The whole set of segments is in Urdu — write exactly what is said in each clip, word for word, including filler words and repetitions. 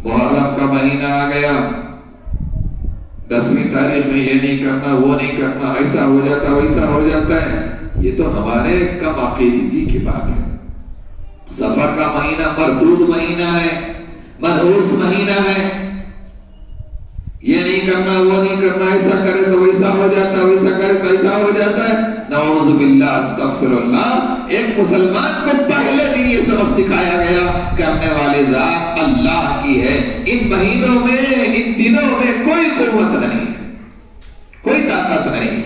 محرم کا مہینہ آ گیا، دسویں تاریخ میں یہ نہیں کرنا وہ نہیں کرنا، ایسا ہو جاتا ویسا ہو جاتا ہے، یہ تو ہمارے کم عقیدگی کی بات ہے۔ سفر کا مہینہ مردود مہینہ ہے، منحوس مہینہ ہے، یہ نہیں کرنا وہ نہیں کرنا، ایسا کرے تو ویسا ہو جاتا ویسا کرے تو ایسا ہو جاتا ہے۔ نعوذ باللہ استغفر اللہ۔ ایک مسلمان کو پہلے دن یہ سبق سکھایا گیا، کرنے والے ذات اللہ کی ہے، ان مہینوں میں ان دنوں میں کوئی قوت نہیں، کوئی طاقت نہیں،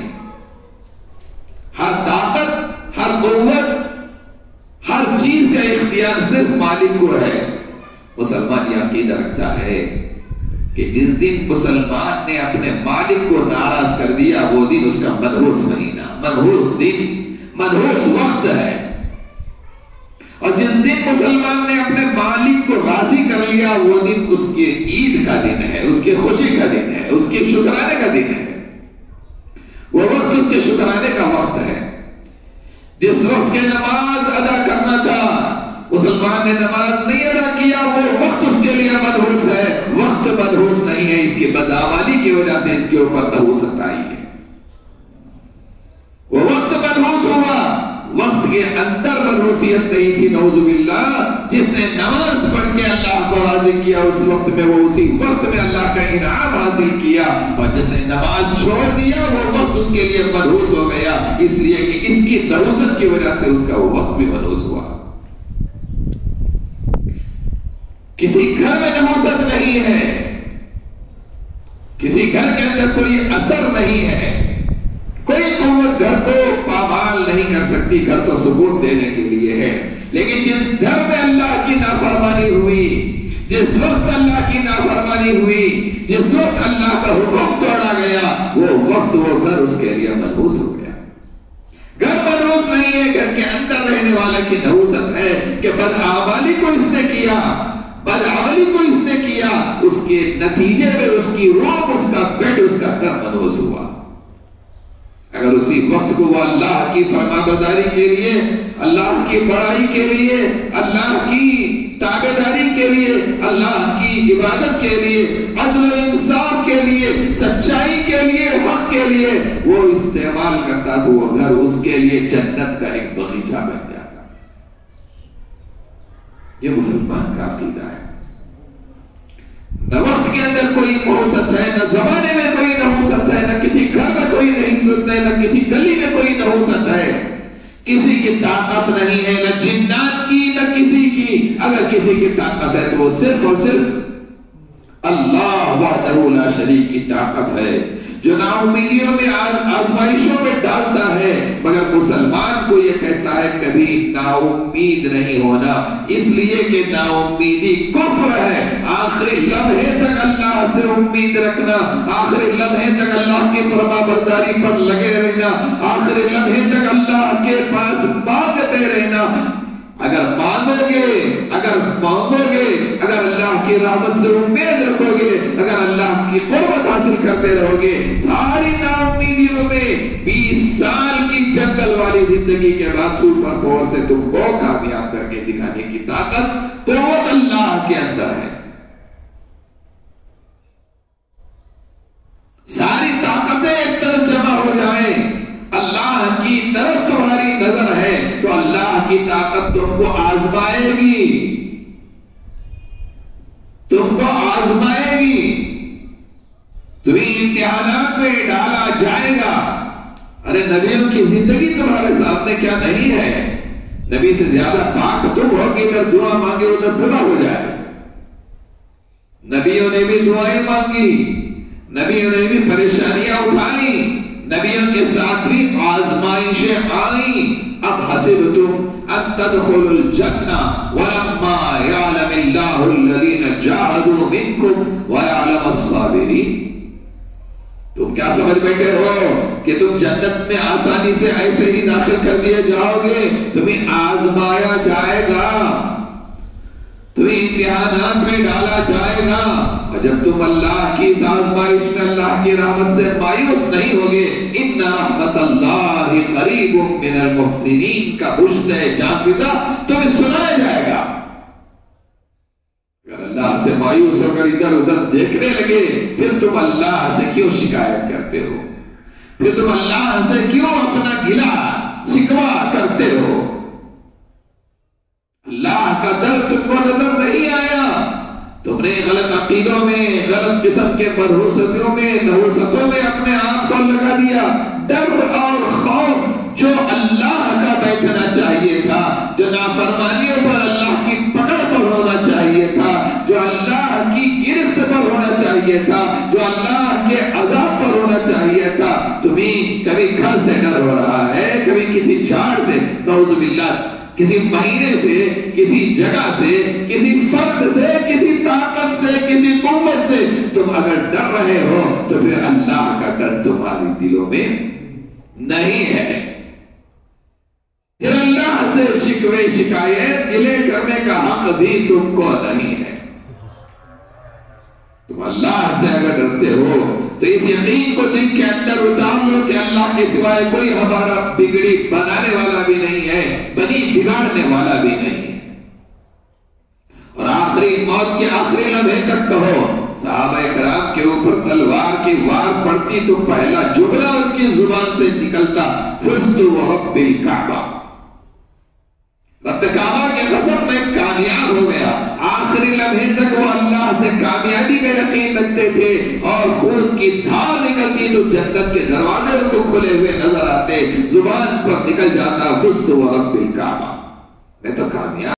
ہر طاقت ہر قوت ہر چیز کا اختیار صرف مالک کو ہے۔ مسلمان یہ عقیدہ رکھتا ہے کہ جس دن مسلمان نے اپنے مالک کو ناراض کر دیا وہ دن اس کا منحوس مہینہ، منحوس دن، منحوس وقت ہے، اور جس دن مسلمان نے اپنے مالک کو راضی کر لیا وہ دن اس کے عید کا دن ہے، اس کے خوشی کا دن ہے، اس کے شکرانے کا دن ہے، وہ وقت اس کے شکرانے کا وقت ہے۔ جس وقت کے نماز ادا کرنا تھا مسلمان نے نماز نہیں ادا کیا، وہ وقت اس کے لیے منحوس ہے، وقت منحوس نہیں ہے، اس کی بدعملی کی وجہ سے اس کے اوپر نحوست آئی ہے، وہ وقت منحوس ہوا، وقت کے اندر منحوسیت نہیں تھی۔ نعوذ باللہ، جس نے نماز پڑھ کے اللہ کو راضی کیا اس وقت میں وہ اسی وقت میں اللہ کا انعام حاصل کیا، اور جس نے نماز چھوڑ دیا وہ وقت اس کے لیے منحوس ہو گیا، اس لیے کہ اس کی نحوست کی وجہ سے اس کا وہ وقت بھی منحوس ہوا۔ کسی گھر میں نحوست نہیں ہے، کسی گھر کے اندر کوئی اثر نہیں ہے، کوئی قوت گھر کو پامال نہیں کر سکتی، گھر تو سکون دینے کے لیے ہے، لیکن جس گھر میں اللہ کی نافرمانی ہوئی، جس وقت اللہ کی نافرمانی ہوئی، جس وقت اللہ کا حکم توڑا گیا، وہ وقت وہ گھر اس کے لیے منحوس ہو گیا۔ گھر منحوس نہیں ہے، گھر کے اندر رہنے والے کی نحوست ہے کہ بدعملی کو اس نے کیا، بدعملی کو اس نے کیا، اس کے نتیجے میں اس کی روح، اس کا بیڈ، اس کا گھر منحوس ہوا۔ اگر اسی وقت کو وہ اللہ کی فرمانبرداری کے لیے، اللہ کی بڑائی کے لیے، اللہ کی تابعداری کے لیے، اللہ کی عبادت کے لیے، عدل و انصاف کے لیے، سچائی کے لیے، حق کے لیے وہ استعمال کرتا تو وہ گھر اس کے لیے جنت کا ایک باغیچہ بن جاتا۔ یہ مسلمان کا عقیدہ ہے۔ نہ وقت کے اندر کوئی نحوست ہے، نہ زمانے میں کوئی نحوست ہے، نہ کسی گھر میں کوئی نحوست ہے، نہ کسی گلی میں کوئی نحوست ہے، کسی کی طاقت نہیں ہے، نہ جنات کی نہ کسی کی۔ اگر کسی کی طاقت ہے تو وہ صرف اور صرف اللہ وحدہ لا شریک کی طاقت ہے، جو نا امیدیوں میں آزمائشوں میں ڈالتا ہے، مگر مسلمان کو یہ کہتا ہے کبھی نا امید نہیں ہونا، اس لیے کہ نا امیدی کفر ہے۔ آخری لمحے تک اللہ سے امید رکھنا، آخری لمحے تک اللہ کی فرما برداری پر لگے رہنا، آخری لمحے تک اللہ کے پاس مانگتے رہنا۔ اگر مانگو گے، اگر مانگو گے، اگر اللہ کی رحمت سے امید رکھو گے، اگر اللہ کی قربت حاصل کرتے رہو گے، ساری نا امیدیوں میں بیس سال کی جنگل والی زندگی کے بعد سپر پاور سے تم کو کامیاب کر کے دکھانے کی طاقت قوت اللہ کے اندر ہے۔ ساری طاقتیں ایک طرف جمع ہو جائیں، اللہ کی طرف تمہاری نظر ہے تو اللہ کی طاقت تم کو آزمائے گی، تم کو آزمائے گی، تمہیں امتحانات میں ڈالا جائے گا۔ ارے نبیوں کی زندگی تمہارے سامنے کیا نہیں ہے؟ نبی سے زیادہ پاک تم ہو کہ ادھر دعا مانگے ادھر پورا ہو جائے۔ نبیوں نے بھی دعائیں مانگی، نبیوں نے بھی پریشانیاں اٹھائیں، نبیوں کے ساتھ بھی آزمائشیں آئیں۔ اب حسبتم ان تدخلوا الجنہ ولما یعلم اللہ الذین جاہدوا منکم ویعلم الصابرین۔ تم کیا سمجھ بیٹھے ہو کہ تم جنت میں آسانی سے ایسے ہی داخل کر دیے جاؤ گے؟ تمہیں آزمایا جائے گا، تمہیں امتحانات میں ڈالا جائے گا، اور جب تم اللہ کی اس آزمائش میں اللہ کی رحمت سے مایوس نہیں ہوگے، ان رحمت اللہ قریب من المحسنین کا بشد جافظہ تمہیں سنایا جائے گا۔ اگر اللہ سے مایوس ہو کر ادھر ادھر دیکھنے لگے پھر تم اللہ سے کیوں شکایت کرتے ہو؟ پھر تم اللہ سے کیوں اپنا گلہ شکوا کرتے ہو؟ اللہ کا در تم کو نظر نہیں آیا؟ تم نے غلط عقیدوں میں، غلط قسم کے برحوستیوں میں، نحوستوں میں اپنے آپ کو لگا دیا۔ ڈر اور خوف جو اللہ کا بیٹھنا چاہیے تھا، جو نافرمانیوں پر اللہ کی پکڑ پر ہونا چاہیے تھا، جو اللہ کی گرفت پر ہونا چاہیے تھا، جو اللہ کے عذاب پر ہونا چاہیے تھا، تمہیں کبھی گھر سے ڈر ہو رہا ہے، کبھی کسی جھاڑ سے، نعوذ باللہ، کسی مہینے سے، کسی جگہ سے، کسی فرد سے، کسی طاقت سے، کسی قوت سے تم اگر ڈر رہے ہو تو پھر اللہ کا ڈر تمہاری دلوں میں نہیں ہے۔ پھر اللہ سے شکوے شکایت گلے کرنے کا حق بھی تم کو نہیں ہے۔ تم اللہ سے اگر ڈرتے ہو تو اس یقین کو دل کے اندر اتار لو کہ اللہ کے سوائے کوئی ہمارا بگڑی بنانے والا بھی نہیں ہے، بنی بگاڑنے والا بھی نہیں ہے۔ اور آخری موت کے آخری لمحے تک کہو، صحابہ کرام کے اوپر تلوار کی وار پڑتی تو پہلا جملہ ان کی زبان سے نکلتا، فزت ورب الکعبہ، رب کعبہ کے قسم میں کامیاب ہو گیا۔ آخری لمحے تک وہ اللہ سے کامیابی کا یقین رکھتے تھے، اور خون کی دھار نکلتی تو جنت کے دروازے ان کو کھلے ہوئے نظر آتے، زبان پر نکل جاتا، فزت ورب الکعبہ، میں تو کامیاب